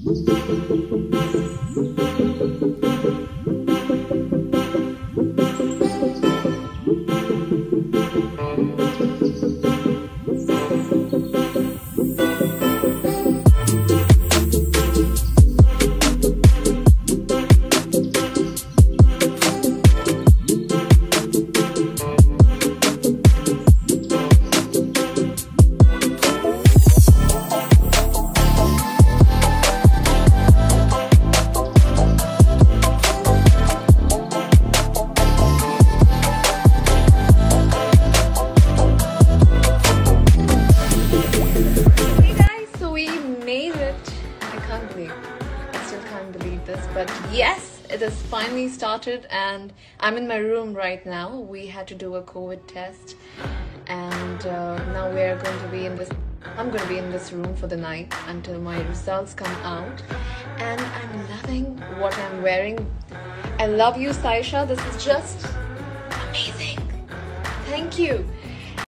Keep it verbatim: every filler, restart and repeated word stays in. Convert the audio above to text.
But yes, it has finally started and I'm in my room right now. We had to do a COVID test and uh, now we are going to be in this I'm going to be in this room for the night until my results come out, and I'm loving what I'm wearing. I love you, Saisha. This is just amazing. Thank you.